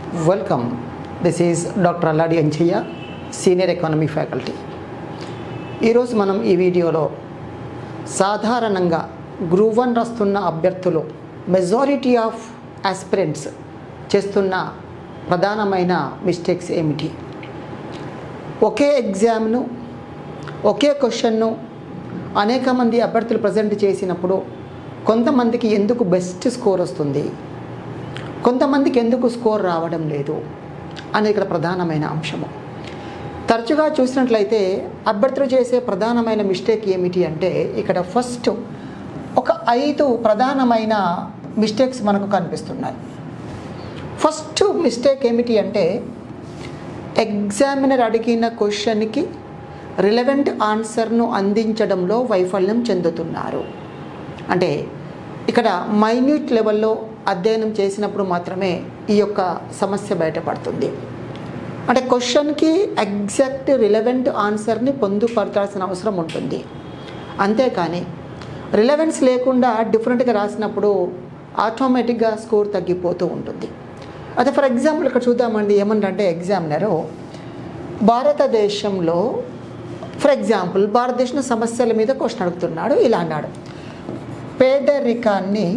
Welcome. This is Dr. Alladi Anchaya, Senior Economy Faculty. ఈరోజు మనం ఈ వీడియోలో సాధారణంగా గ్రూప్ 1 రాస్తున్న అభ్యర్థులు మెజారిటీ ఆఫ్ ఆస్పిరెంట్స్ చేస్తున్న ప్రధానమైన మిస్టేక్స్ ఏమిటి, ఒకే ఎగ్జామ్ను ఒకే క్వశ్చన్ను అనేక మంది అభ్యర్థులు ప్రజెంట్ చేసినప్పుడు కొంతమందికి ఎందుకు బెస్ట్ స్కోర్ వస్తుంది, కొంతమందికి ఎందుకు స్కోర్ రావడం లేదు అనేది ఇక్కడ ప్రధానమైన అంశము. తరచుగా చూసినట్లయితే అభ్యర్థులు చేసే ప్రధానమైన మిస్టేక్ ఏమిటి అంటే ఇక్కడ ఫస్ట్ ఒక 5 ప్రధానమైన మిస్టేక్స్ మనకు కనిపిస్తున్నాయి. ఫస్ట్ మిస్టేక్ ఏమిటి అంటే ఎగ్జామినర్ అడిగిన క్వశ్చన్కి రిలవెంట్ ఆన్సర్ను అందించడంలో వైఫల్యం చెందుతున్నారు. అంటే ఇక్కడ మైన్యూట్ లెవెల్లో అధ్యయనం చేసినప్పుడు మాత్రమే ఈ యొక్క సమస్య బయటపడుతుంది. అంటే క్వశ్చన్కి ఎగ్జాక్ట్ రిలవెంట్ ఆన్సర్ని పొందుపరచాల్సిన అవసరం ఉంటుంది. అంతేకాని రిలవెన్స్ లేకుండా డిఫరెంట్గా రాసినప్పుడు ఆటోమేటిక్గా స్కోర్ తగ్గిపోతూ ఉంటుంది. అదే ఫర్ ఎగ్జాంపుల్ ఇక్కడ చూద్దామండి. ఏమంటే ఎగ్జామినరు భారతదేశంలో ఫర్ ఎగ్జాంపుల్ భారతదేశం సమస్యల మీద క్వశ్చన్ అడుగుతున్నాడు. ఇలా అన్నాడు, పేదరికాన్ని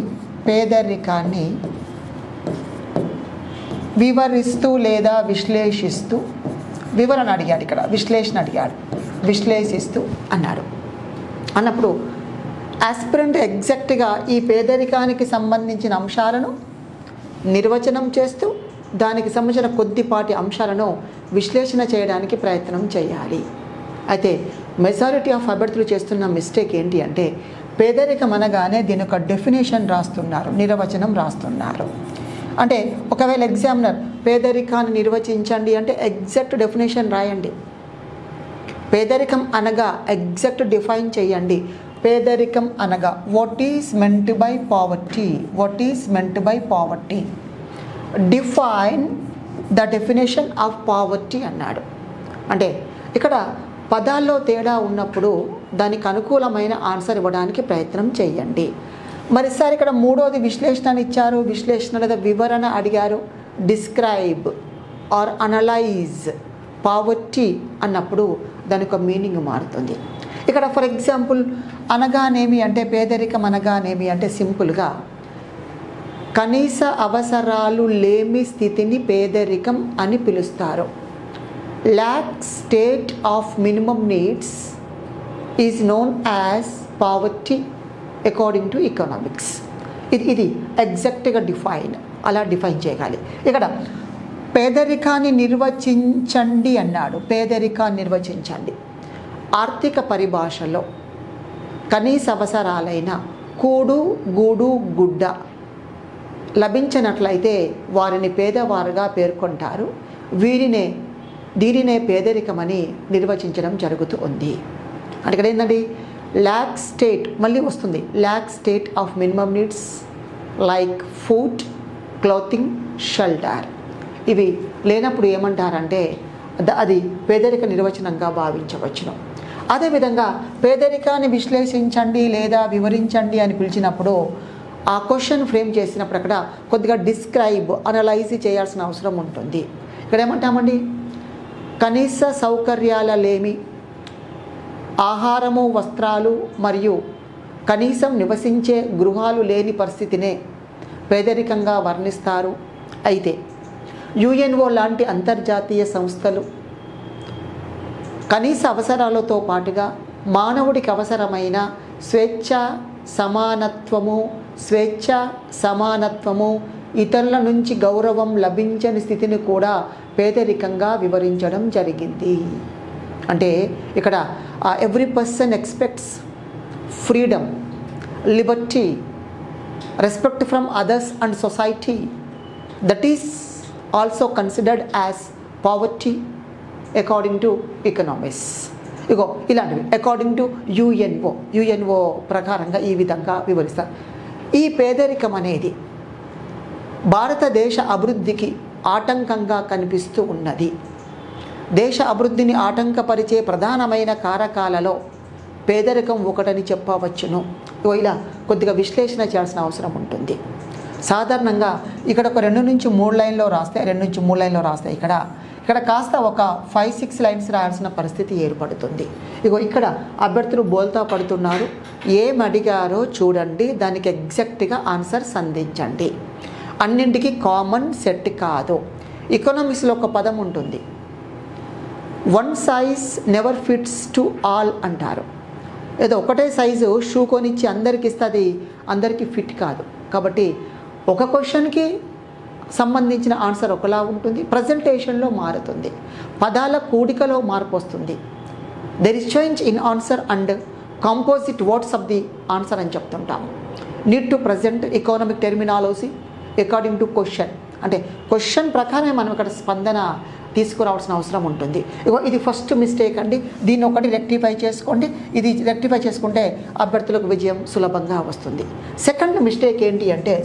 వివరిస్తూ లేదా విశ్లేషిస్తూ, వివరణ అడిగాడు, ఇక్కడ విశ్లేషణ అడిగాడు, విశ్లేషిస్తూ అన్నాడు. అన్నప్పుడు ఆస్పిరెంట్ ఎగ్జాక్ట్గా ఈ పేదరికానికి సంబంధించిన అంశాలను నిర్వచనం చేస్తూ దానికి సంబంధించిన కొద్దిపాటి అంశాలను విశ్లేషణ చేయడానికి ప్రయత్నం చేయాలి. అయితే మెజారిటీ ఆఫ్ అభ్యర్థులు చేస్తున్న మిస్టేక్ ఏంటి అంటే పేదరికం అనగానే దీని ఒక డెఫినేషన్ రాస్తున్నారు, నిర్వచనం రాస్తున్నారు. అంటే ఒకవేళ ఎగ్జామినర్ పేదరికాన్ని నిర్వచించండి అంటే ఎగ్జాక్ట్ డెఫినేషన్ రాయండి. పేదరికం అనగా ఎగ్జాక్ట్ డిఫైన్ చేయండి. పేదరికం అనగా what is meant by poverty, what is meant by poverty, define the definition of poverty అన్నాడు. అంటే ఇక్కడ పదాల్లో తేడా ఉన్నప్పుడు దానికి అనుకూలమైన ఆన్సర్ ఇవ్వడానికి ప్రయత్నం చేయండి. మరి సార్ ఇక్కడ మూడోది విశ్లేషణ ఇచ్చారు, విశ్లేషణ లేదా వివరణ అడిగారు, డిస్క్రైబ్ ఆర్ అనలైజ్ పావర్టీ అన్నప్పుడు దాని యొక్క మీనింగ్ మారుతుంది. ఇక్కడ ఫర్ ఎగ్జాంపుల్ అనగానేమి అంటే పేదరికం అనగానేమి అంటే సింపుల్గా కనీస అవసరాలు లేమి స్థితిని పేదరికం అని పిలుస్తారు. lack state of minimum needs is known as poverty according to economics. ఇది ఎగ్జాక్ట్గా అలా డిఫైన్ చేయగాలి. ఇక్కడ పేదరికాన్ని నిర్వచించండి అన్నాడు. పేదరికాన్ని నిర్వచించండి ఆర్థిక పరిభాషలో కనీస అవసరాలైన కూడు, గూడు, గుడ్డ లభించినట్లయితే వారిని పేదవారుగా పేర్కొంటారు. దీనినే పేదరికమని నిర్వచించడం జరుగుతూ ఉంది. అంటే ఇక్కడ ఏంటండి ల్యాక్ స్టేట్ మళ్ళీ వస్తుంది. Lack state of minimum needs like food, clothing, shelter ఇవి లేనప్పుడు ఏమంటారంటే అది పేదరిక నిర్వచనంగా భావించవచ్చును. అదేవిధంగా పేదరికాన్ని విశ్లేషించండి లేదా వివరించండి అని పిలిచినప్పుడు ఆ క్వశ్చన్ ఫ్రేమ్ చేసినప్పుడు అక్కడ కొద్దిగా డిస్క్రైబ్, అనలైజ్ చేయాల్సిన అవసరం ఉంటుంది. ఇక్కడ ఏమంటామండి కనీస సౌకర్యాల లేమి, ఆహారము, వస్త్రాలు మరియు కనీసం నివసించే గృహాలు లేని పరిస్థితినే పేదరికంగా వర్ణిస్తారు. అయితే యుఎన్ఓ లాంటి అంతర్జాతీయ సంస్థలు కనీస అవసరాలతో పాటుగా మానవుడికి అవసరమైన స్వేచ్ఛ, సమానత్వము, ఇతరుల నుంచి గౌరవం లభించని స్థితిని కూడా పేదరికంగా వివరించడం జరిగింది. అంటే ఇక్కడ every person expects freedom, liberty, respect from others and society, that is also considered as poverty according to economics. ఇగో ఇలాంటివి అకార్డింగ్ టు యుఎన్ఓ ప్రకారంగా ఈ విధంగా వివరిస్తారు. ఈ పేదరికం అనేది భారతదేశ అభివృద్ధికి ఆటంకంగా కనిపిస్తూ ఉన్నది. దేశ అభివృద్ధిని ఆటంకపరిచే ప్రధానమైన కారకాలలో పేదరికం ఒకటని చెప్పవచ్చును. ఇలా కొద్దిగా విశ్లేషణ చేయాల్సిన అవసరం ఉంటుంది. సాధారణంగా ఇక్కడ ఒక 2 నుంచి 3 లైన్లో రాస్తే 2 నుంచి 3 లైన్లో రాస్తే ఇక్కడ కాస్త ఒక 5-6 లైన్స్ రాయాల్సిన పరిస్థితి ఏర్పడుతుంది. ఇగో ఇక్కడ అభ్యర్థులు బోల్తా పడుతున్నారు. ఏం అడిగారో చూడండి, దానికి ఎగ్జాక్ట్గా ఆన్సర్స్ అందించండి. అన్నింటికి కామన్ సెట్ కాదు. ఎకనామిక్స్లో ఒక పదం ఉంటుంది, one size never fits to all అంటారు. ఏదో ఒకటే సైజు షూ కొనిచ్చి అందరికి ఇస్తే అది అందరికీ ఫిట్ కాదు. కాబట్టి ఒక క్వశ్చన్కి సంబంధించిన ఆన్సర్ ఒకలా ఉంటుంది, ప్రజెంటేషన్లో మారుతుంది, పదాల కూడికలో మార్పు వస్తుంది. There is change in answer and composite words of the answer అని చెప్తుంటాము. Need to present economic terminology according to question. అంటే క్వశ్చన్ ప్రకారమే మనం ఇక్కడ స్పందన తీసుకురావాల్సిన అవసరం ఉంటుంది. ఇది ఫస్ట్ మిస్టేక్ అండి. దీన్ని ఒకటి రెక్టిఫై చేసుకోండి. ఇది రెక్టిఫై చేసుకుంటే అభ్యర్థులకు విజయం సులభంగా వస్తుంది. సెకండ్ మిస్టేక్ ఏంటి అంటే,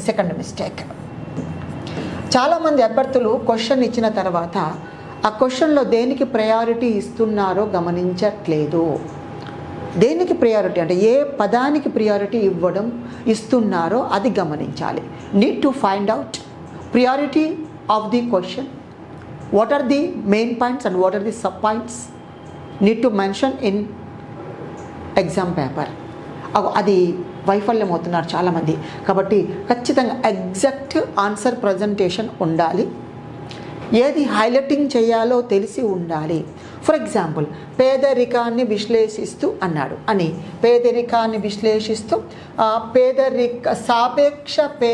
చాలామంది అభ్యర్థులు క్వశ్చన్ ఇచ్చిన తర్వాత ఆ క్వశ్చన్లో దేనికి ప్రయారిటీ ఇస్తున్నారో గమనించట్లేదు. దేనికి ప్రయారిటీ అంటే ఏ పదానికి ప్రయారిటీ ఇస్తున్నారో అది గమనించాలి. Need to find out priority of the question, what are the main points and what are the sub points need to mention in exam paper. అది వైఫల్యం అవుతున్నారు చాలామంది. కాబట్టి ఖచ్చితంగా ఎగ్జాక్ట్ ఆన్సర్ ప్రజెంటేషన్ ఉండాలి. ఏది హైలైటింగ్ చేయాలో తెలిసి ఉండాలి. ఫర్ ఎగ్జాంపుల్, పేదరికాన్ని విశ్లేషిస్తూ అన్నాడు అని పేదరికాన్ని విశ్లేషిస్తూ సాపేక్ష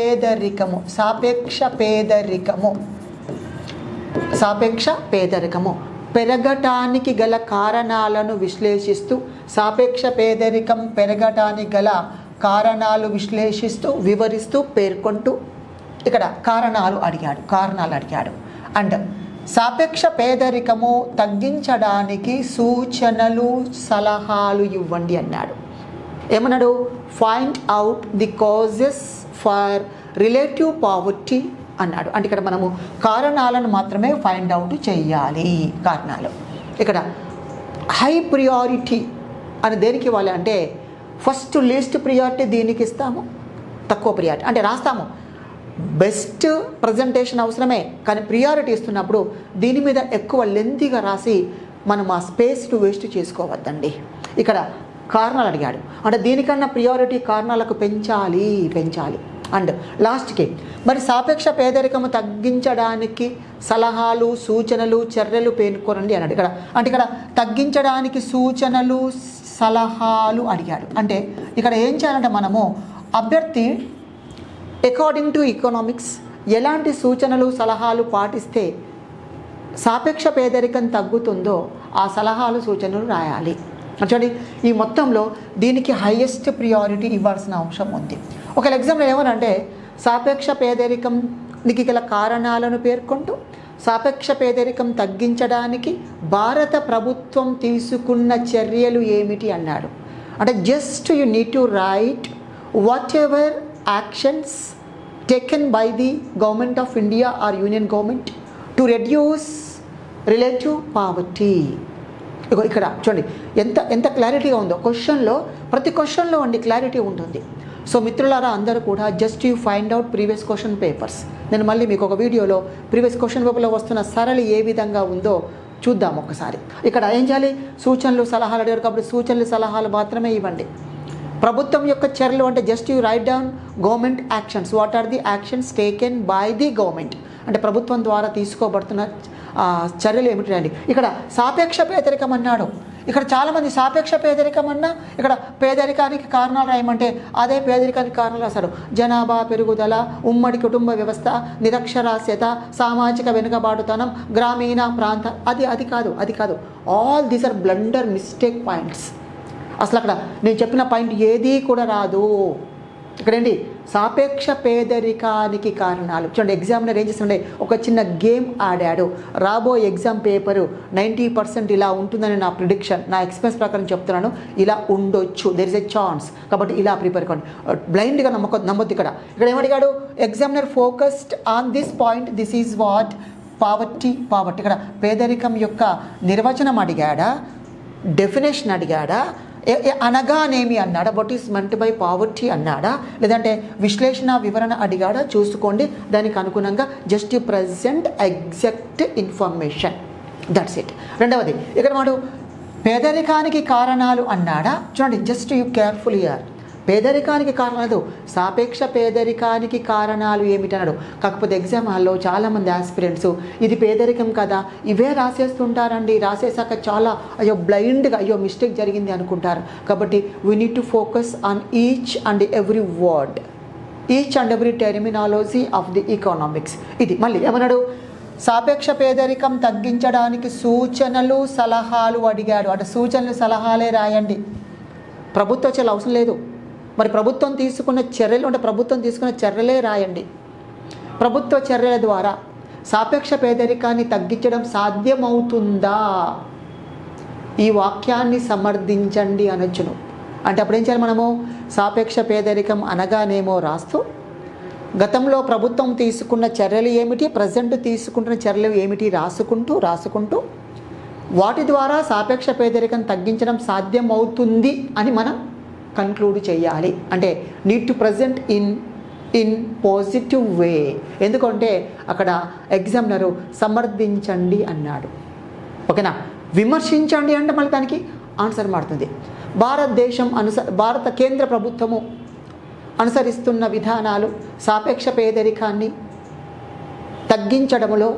పేదరికము పెరగటానికి గల కారణాలను విశ్లేషిస్తూ, సాపేక్ష పేదరికం పెరగటానికి గల కారణాలు విశ్లేషిస్తూ వివరిస్తూ పేర్కొంటూ ఇక్కడ కారణాలు అడిగాడు. అండ్ సాపేక్ష పేదరికము తగ్గించడానికి సూచనలు సలహాలు ఇవ్వండి అన్నాడు. ఏమన్నాడు? Find out the causes for relative poverty అన్నాడు. అంటే ఇక్కడ మనము కారణాలను మాత్రమే ఫైండ్ అవుట్ చేయాలి. కారణాలు ఇక్కడ హై ప్రియారిటీ అని దేనికి ఇవ్వాలి అంటే, ఫస్ట్ లీస్ట్ ప్రియారిటీ దీనికి ఇస్తాము, తక్కువ ప్రియారిటీ అంటే రాస్తాము. బెస్ట్ ప్రజెంటేషన్ అవసరమే, కానీ ప్రియారిటీ ఇస్తున్నప్పుడు దీని మీద ఎక్కువ లెంతీగా రాసి మనం ఆ స్పేస్ను వేస్ట్ చేసుకోవద్దండి. ఇక్కడ కారణాలు అడిగాడు అంటే దీనికన్నా ప్రియారిటీ కారణాలకు పెంచాలి. అండ్ లాస్ట్కి మరి సాపేక్ష పేదరికము తగ్గించడానికి సలహాలు సూచనలు చర్యలు పేర్కొనండి అన్నాడు. ఇక్కడ తగ్గించడానికి సూచనలు సలహాలు అడిగాడు. అంటే ఇక్కడ ఏం చేయాలంటే మనము అభ్యర్థి అకార్డింగ్ టు ఎకనామిక్స్ ఎలాంటి సూచనలు సలహాలు పాటిస్తే సాపేక్ష పేదరికం తగ్గుతుందో ఆ సలహాలు సూచనలు రాయాలి. చూడండి, ఈ మొత్తంలో దీనికి హైయెస్ట్ ప్రియారిటీ ఇవ్వాల్సిన అంశం ఉంది. ఒక ఎగ్జాంపుల్ ఏమనంటే, సాపేక్ష పేదరికంకి గల కారణాలను పేర్కొంటూ సాపేక్ష పేదరికం తగ్గించడానికి భారత ప్రభుత్వం తీసుకున్న చర్యలు ఏమిటి అన్నాడు. అంటే just you need to write whatever actions taken by the government of India or union government to reduce relative poverty. ఇక్కడ చూడండి ఎంత క్లారిటీగా ఉందో. ప్రతి క్వశ్చన్లో క్లారిటీ ఉంటుంది. సో మిత్రులారా, అందరూ కూడా just you find out previous question papers. నేను మళ్ళీ మీకు ఒక వీడియోలో ప్రీవియస్ క్వశ్చన్ పేపర్లో వస్తున్న సరళి ఏ విధంగా ఉందో చూద్దాం ఒకసారి. ఇక్కడ ఏం చేయాలి? సూచనలు సలహాలు అడిగారు కాబట్టి సూచనలు సలహాలు మాత్రమే ఇవ్వండి. ప్రభుత్వం యొక్క చర్యలు అంటే just you write down government actions. What are the actions taken by the government అంటే ప్రభుత్వం ద్వారా తీసుకోబడుతున్న చర్యలు ఏమిటి అండి. ఇక్కడ సాపేక్ష పేదరికం అన్నాడు. ఇక్కడ చాలామంది సాపేక్ష పేదరికం అన్నా ఇక్కడ పేదరికానికి కారణాలు రాయమంటే అదే పేదరికానికి కారణాలు రాశాడు. జనాభా పెరుగుదల, ఉమ్మడి కుటుంబ వ్యవస్థ, నిరక్షరాస్యత, సామాజిక వెనుకబాటుతనం, గ్రామీణ ప్రాంత అది కాదు. All these are blunder mistake points. అసలు అక్కడ నేను చెప్పిన పాయింట్ ఏదీ కూడా రాదు. ఇక్కడేంటి సాపేక్ష పేదరికానికి కారణాలు. చూడండి, ఎగ్జామినర్ ఏం చేస్తుండే, ఒక చిన్న గేమ్ ఆడాడు. రాబోయే ఎగ్జామ్ పేపరు 90% ఇలా ఉంటుందని నా ప్రిడిక్షన్, నా ఎక్స్పీరియన్స్ ప్రకారం చెప్తున్నాను. ఇలా ఉండొచ్చు, దెర్ ఇస్ ఎ ఛాన్స్. కాబట్టి ఇలా ప్రిపేర్ కండి, బ్లైండ్గా నమ్మొద్దు. ఇక్కడ ఏమడిగాడు? Examiner focused on this point, this is what poverty. ఇక్కడ పేదరికం యొక్క నిర్వచనం అడిగాడా, డెఫినేషన్ అడిగాడా, అనగానేమి అన్నాడా, what is meant by poverty అన్నాడా, లేదంటే విశ్లేషణ వివరణ అడిగాడా చూసుకోండి. దానికి అనుగుణంగా just present exact information, that's it. రెండవది ఇక్కడ మాట పేదరికానికి కారణాలు అన్నాడా, చూడండి జస్ట్ యూ కేర్ఫుల్ హియర్. పేదరికానికి కారణాలు, సాపేక్ష పేదరికానికి కారణాలు ఏమిటన్నాడు. కాకపోతే ఎగ్జామ్ హాల్లో చాలామంది ఆస్పిరెంట్స్ ఇది పేదరికం కదా ఇవే రాసేస్తుంటారండి. రాసేసాక చాలా అయ్యో బ్లైండ్గా అయ్యో మిస్టేక్ జరిగింది అనుకుంటారు. కాబట్టి we need to focus on each and every word, each and every terminology of the economics. ఇది మళ్ళీ ఏమన్నాడు, సాపేక్ష పేదరికం తగ్గించడానికి సూచనలు సలహాలు అడిగాడు. అంటే సూచనలు సలహాలే రాయండి, ప్రభుత్వ చర్యలు అవసరం లేదు. మరి ప్రభుత్వం తీసుకున్న చర్యలు అంటే ప్రభుత్వం తీసుకున్న చర్యలే రాయండి. ప్రభుత్వ చర్యల ద్వారా సాపేక్ష పేదరికాన్ని తగ్గించడం సాధ్యమవుతుందా, ఈ వాక్యాన్ని సమర్థించండి అనొచ్చును. అంటే అప్పుడు ఏం చేయాలి మనము, సాపేక్ష పేదరికం అనగానేమో రాస్తూ గతంలో ప్రభుత్వం తీసుకున్న చర్యలు ఏమిటి, ప్రజెంట్ తీసుకుంటున్న చర్యలు ఏమిటి రాసుకుంటూ వాటి ద్వారా సాపేక్ష పేదరికం తగ్గించడం సాధ్యమవుతుంది అని మనం కన్క్లూడ్ చేయాలి. అంటే need to present in positive way. ఎందుకంటే అక్కడ ఎగ్జామినరు సమర్థించండి అన్నాడు, ఓకేనా. విమర్శించండి అంటే మళ్ళీ దానికి ఆన్సర్ మారుతుంది. భారత కేంద్ర ప్రభుత్వము అనుసరిస్తున్న విధానాలు సాపేక్ష పేదరికాన్ని తగ్గించడంలో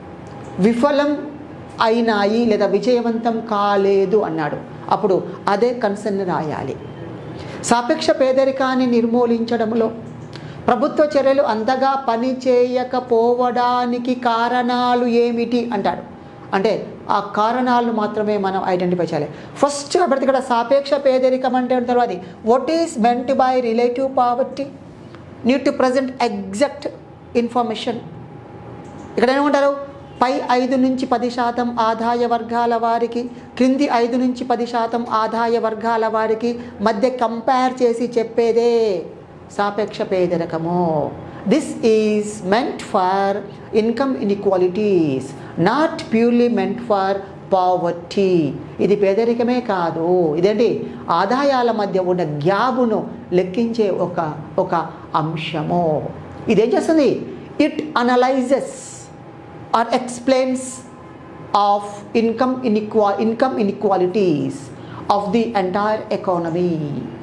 విఫలం అయినాయి లేదా విజయవంతం కాలేదు అన్నాడు. అప్పుడు అదే కన్సర్న్ రాయాలి. సాపేక్ష పేదరికాన్ని నిర్మూలించడంలో ప్రభుత్వ చర్యలు అంతగా పని చేయకపోవడానికి కారణాలు ఏమిటి అంటాడు. అంటే ఆ కారణాలను మాత్రమే మనం ఐడెంటిఫై చేయాలి. ఫస్ట్ కాబట్టి ఇక్కడ సాపేక్ష పేదరికం అంటే తర్వాత what is meant by relative poverty, need to present exact information. ఇక్కడ ఏమంటారు, పై 5 నుంచి 10% ఆదాయ వర్గాల వారికి, క్రింది 5 నుంచి 10% ఆదాయ వర్గాల వారికి మధ్య కంపేర్ చేసి చెప్పేదే సాపేక్ష పేదరికము. This is meant for income inequalities, not purely meant for poverty. ఇది పేదరికమే కాదు, ఇదేంటి ఆదాయాల మధ్య ఉన్న గ్యాపును లెక్కించే ఒక అంశము. ఇదేం చేస్తుంది, it analyses or explains of income inequalities of the entire economy,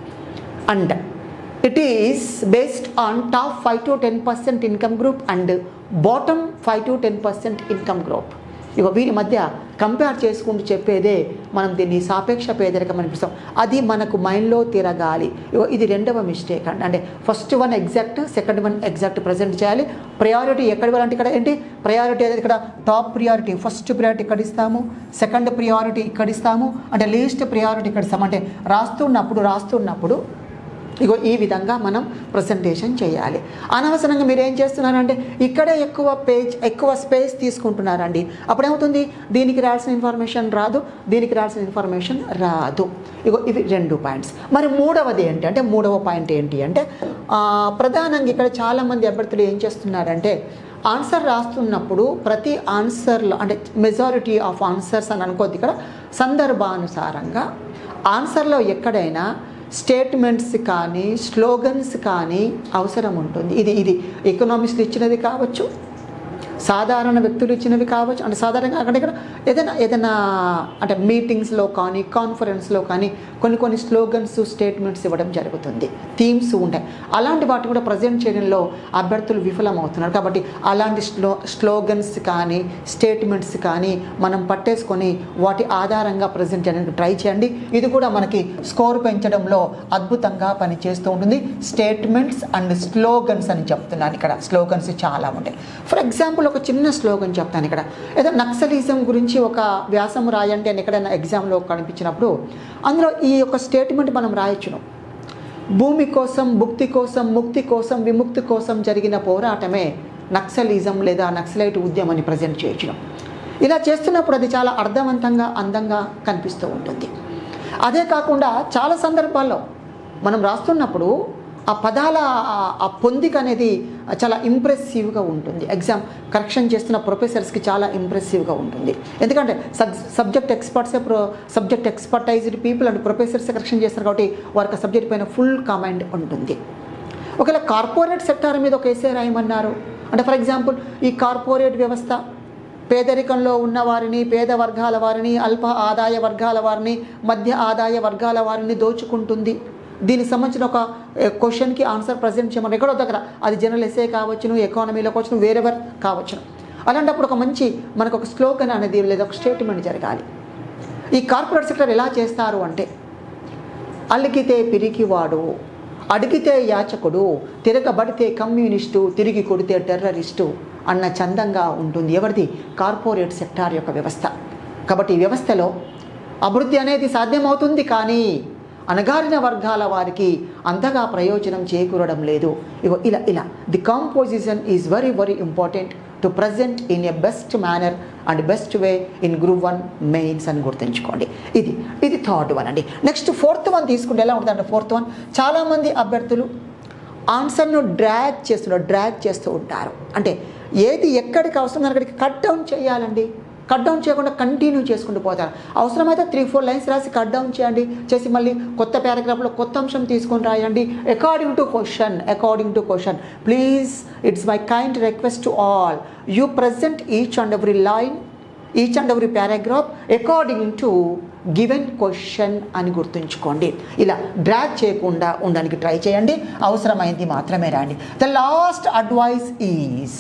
and it is based on top 5 to 10% income group and bottom 5 to 10% income group. ఇక వీరి మధ్య కంపేర్ చేసుకుంటూ చెప్పేదే మనం దీన్ని సాపేక్ష పేదరికం అని పిలుస్తాం. అది మనకు మైండ్లో తిరగాలి. ఇది రెండవ మిస్టేక్ అండి. అంటే first one exact, second one exact present చేయాలి. ప్రయారిటీ ఎక్కడ అంటే ఇక్కడ ఏంటి ప్రయారిటీ అనేది ఇక్కడ టాప్ ప్రియారిటీ, ఫస్ట్ ప్రియారిటీ ఇక్కడ ఇస్తాము, సెకండ్ ప్రియారిటీ ఇక్కడ ఇస్తాము, అంటే లీస్ట్ ప్రియారిటీ ఇక్కడ ఇస్తాము. అంటే రాస్తున్నప్పుడు ఇగో ఈ విధంగా మనం ప్రజెంటేషన్ చేయాలి. అనవసరంగా మీరు ఏం చేస్తున్నారంటే ఇక్కడే ఎక్కువ స్పేస్ తీసుకుంటున్నారండి. అప్పుడేమవుతుంది, దీనికి రావాల్సిన ఇన్ఫర్మేషన్ రాదు, దీనికి రావాల్సిన ఇన్ఫర్మేషన్ రాదు. ఇగో ఇవి 2 పాయింట్స్. మరి మూడవది ఏంటి అంటే, మూడవ పాయింట్ ఏంటి అంటే ప్రధానంగా ఇక్కడ చాలామంది అభ్యర్థులు ఏం చేస్తున్నారంటే ఆన్సర్ రాస్తున్నప్పుడు ప్రతి ఆన్సర్లో అంటే మెజారిటీ ఆఫ్ ఆన్సర్స్ అని అనుకోద్ది, ఇక్కడ సందర్భానుసారంగా ఆన్సర్లో ఎక్కడైనా స్టేట్మెంట్స్ కానీ స్లోగన్స్ కానీ అవసరం ఉంటుంది. ఇది ఎకనామిస్టులు ఇచ్చినది కావచ్చు, సాధారణ వ్యక్తులు ఇచ్చినవి కావచ్చు. అంటే సాధారణంగా అక్కడ ఇక్కడ ఏదైనా అంటే మీటింగ్స్లో కానీ కాన్ఫరెన్స్లో కానీ కొన్ని స్లోగన్స్ స్టేట్మెంట్స్ ఇవ్వడం జరుగుతుంది, థీమ్స్ ఉంటాయి. అలాంటి వాటి కూడా ప్రజెంట్ చేయడంలో అభ్యర్థులు విఫలమవుతున్నారు. కాబట్టి అలాంటి స్లోగన్స్ కానీ స్టేట్మెంట్స్ కానీ మనం పట్టేసుకొని వాటి ఆధారంగా ప్రజెంట్ చేయడానికి ట్రై చేయండి. ఇది కూడా మనకి స్కోర్ పెంచడంలో అద్భుతంగా పనిచేస్తూ ఉంటుంది. స్టేట్మెంట్స్ అండ్ స్లోగన్స్ అని చెప్తున్నాను. ఇక్కడ స్లోగన్స్ చాలా ఉంటాయి. ఫర్ ఎగ్జాంపుల్ ఒక చిన్న స్లోగన్ చెప్తాను. ఇక్కడ ఏదో నక్సలిజం గురించి ఒక వ్యాసం రాయండి అని ఎక్కడైనా ఎగ్జామ్లో కనిపించినప్పుడు అందులో ఈ యొక్క స్టేట్మెంట్ మనం రాయొచ్చును. భూమి కోసం, భుక్తి కోసం, ముక్తి కోసం, విముక్తి కోసం జరిగిన పోరాటమే నక్సలిజం లేదా నక్సలైట్ ఉద్యమాన్ని ప్రజెంట్ చేయొచ్చును. ఇలా చేస్తున్నప్పుడు అది చాలా అర్థవంతంగా, అందంగా కనిపిస్తూ ఉంటుంది. అదే కాకుండా చాలా సందర్భాల్లో మనం రాస్తున్నప్పుడు ఆ పదాల ఆ పొందిక అనేది చాలా ఇంప్రెసివ్గా ఉంటుంది. ఎగ్జామ్ కరెక్షన్ చేస్తున్న ప్రొఫెసర్స్కి చాలా ఇంప్రెసివ్గా ఉంటుంది. ఎందుకంటే subject expertised people and professors correction చేస్తారు కాబట్టి వారికి సబ్జెక్ట్ పైన ఫుల్ కమాండ్ ఉంటుంది. ఒకవేళ కార్పొరేట్ సెక్టార్ మీద ఒక ఎస్సే రాయమన్నారు అంటే ఫర్ ఎగ్జాంపుల్ ఈ కార్పొరేట్ వ్యవస్థ పేదరికంలో ఉన్న వారిని, పేద వర్గాల వారిని, అల్ప ఆదాయ వర్గాల వారిని, మధ్య ఆదాయ వర్గాల వారిని దోచుకుంటుంది. దీనికి సంబంధించిన ఒక క్వశ్చన్కి ఆన్సర్ ప్రజెంట్ చేయమని ఎక్కడో దగ్గర, అది జనరల్ ఎస్సే కావచ్చును, ఎకానమీలో కావచ్చును, వేరెవర్ కావచ్చును. అలాంటప్పుడు ఒక మంచి మనకు ఒక స్లోగన్ అనేది లేదా ఒక స్టేట్మెంట్ జరగాలి. ఈ కార్పొరేట్ సెక్టర్ ఎలా చేస్తారు అంటే అలిగితే పిరికివాడు, అడిగితే యాచకుడు, తిరగబడితే కమ్యూనిస్టు, తిరిగి కొడితే టెర్రరిస్టు అన్న చందంగా ఉంటుంది. ఎవరిది? కార్పొరేట్ సెక్టార్ యొక్క వ్యవస్థ. కాబట్టి ఈ వ్యవస్థలో అభివృద్ధి అనేది సాధ్యమవుతుంది, కానీ అణగారిన వర్గాల వారికి అంతగా ప్రయోజనం చేకూరడం లేదు. ఇగో ఇలా the composition is very very important to present in a best manner and best way in group 1 mains అని గుర్తుంచుకోండి. ఇది థర్డ్ వన్ అండి. నెక్స్ట్ ఫోర్త్ వన్ తీసుకుంటే ఎలా ఉంటుందంటే ఫోర్త్ వన్ చాలామంది అభ్యర్థులు ఆన్సర్ను డ్రాగ్ చేస్తూ ఉంటారు. అంటే ఏది ఎక్కడికి అవసరం అక్కడికి కట్ డౌన్ చేయాలండి. కట్ డౌన్ చేయకుండా కంటిన్యూ చేసుకుంటూ పోతారు. అవసరమైతే 3-4 లైన్స్ రాసి కట్ డౌన్ చేయండి, చేసి మళ్ళీ కొత్త పారాగ్రాఫ్లో కొత్త అంశం తీసుకొని రాయండి. According to question please it's my kind request to all, you present each and every line, each and every paragraph according to given question అని గుర్తుంచుకోండి. ఇలా డ్రాగ్ చేయకుండా ఉండడానికి ట్రై చేయండి. అవసరమైంది మాత్రమే రాండి. ద లాస్ట్ అడ్వైస్ ఈజ్,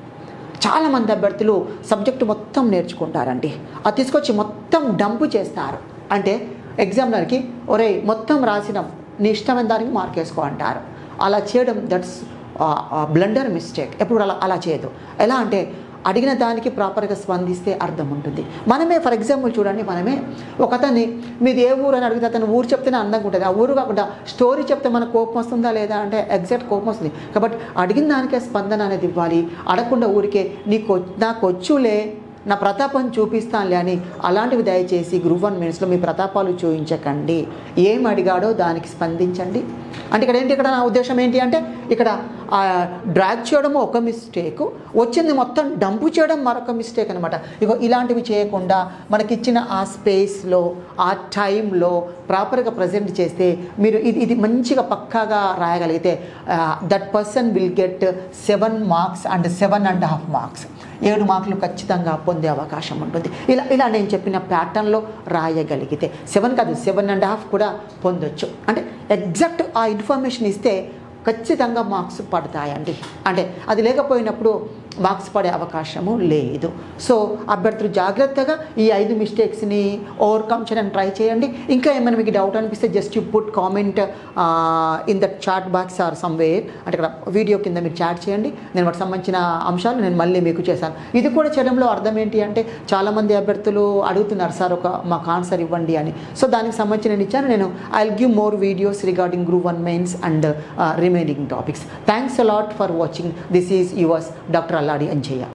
చాలామంది అభ్యర్థులు సబ్జెక్టు మొత్తం నేర్చుకుంటారండి, అది తీసుకొచ్చి మొత్తం డంప్ చేస్తారు. అంటే ఎగ్జామినర్కి ఒరే మొత్తం రాసినాం, నీ ఇష్టమైన దానికి మార్క్ వేసుకో అంటారు. అలా చేయడం దట్స్ బ్లండర్ మిస్టేక్. ఎప్పుడు అలా చేయదు. ఎలా అంటే అడిగిన దానికి ప్రాపర్గా స్పందిస్తే అర్థం ఉంటుంది. మనమే ఫర్ ఎగ్జాంపుల్ చూడండి, మనమే ఒక అతన్ని మీది ఏ ఊరు అని అడిగితే అతను ఊరు చెప్తేనే అందంగా ఉంటుంది. ఆ ఊరు కాకుండా స్టోరీ చెప్తే మనకు కోపం వస్తుందా లేదా అంటే ఎగ్జాక్ట్ కోపం వస్తుంది. కాబట్టి అడిగిన దానికే స్పందన అనేది ఇవ్వాలి. అడగకుండా ఊరికే నాకు వచ్చులే, నా ప్రతాపం చూపిస్తానులే అని అలాంటివి దయచేసి గ్రూప్ 1 మెయిన్స్లో మీ ప్రతాపాలు చూపించకండి. ఏం అడిగాడో దానికి స్పందించండి. అంటే ఇక్కడ నా ఉద్దేశం ఏంటి అంటే ఇక్కడ డ్రాగ్ చేయడం ఒక మిస్టేక్, వచ్చింది మొత్తం డంపు చేయడం మరొక మిస్టేక్ అనమాట. ఇగో ఇలాంటివి చేయకుండా మనకిచ్చిన ఆ స్పేస్లో ఆ టైంలో ప్రాపర్గా ప్రజెంట్ చేస్తే మీరు ఇది మంచిగా పక్కాగా రాయగలిగితే that person will get 7 marks and 7.5 marks, 7 మార్కులు ఖచ్చితంగా పొందే అవకాశం ఉంటుంది. ఇలా నేను చెప్పిన ప్యాటర్న్లో రాయగలిగితే 7 కాదు 7.5 కూడా పొందొచ్చు. అంటే ఎగ్జాక్ట్ ఆ ఇన్ఫర్మేషన్ ఇస్తే ఖచ్చితంగా మార్క్స్ పడతాయండి. అంటే అది లేకపోయినప్పుడు మార్క్స్ పడే అవకాశము లేదు. సో అభ్యర్థులు జాగ్రత్తగా ఈ 5 మిస్టేక్స్ని ఓవర్కమ్ చేయడానికి ట్రై చేయండి. ఇంకా ఏమైనా మీకు డౌట్ అనిపిస్తే just you put comment in the chat box or somewhere, అంటే ఇక్కడ వీడియో కింద మీరు చాట్ చేయండి. నేను వాటికి సంబంధించిన అంశాలు నేను మళ్ళీ మీకు చేశాను. ఇది కూడా చేయడంలో అర్థం ఏంటి అంటే చాలామంది అభ్యర్థులు అడుగుతున్నారు సార్ మాకు ఆన్సర్ ఇవ్వండి అని. సో దానికి సంబంధించి నేను ఇచ్చాను. నేను I will give more videos regarding group 1 mains and remaining topics. Thanks a lot for watching. This is yours doctor Alladi Anjaiah.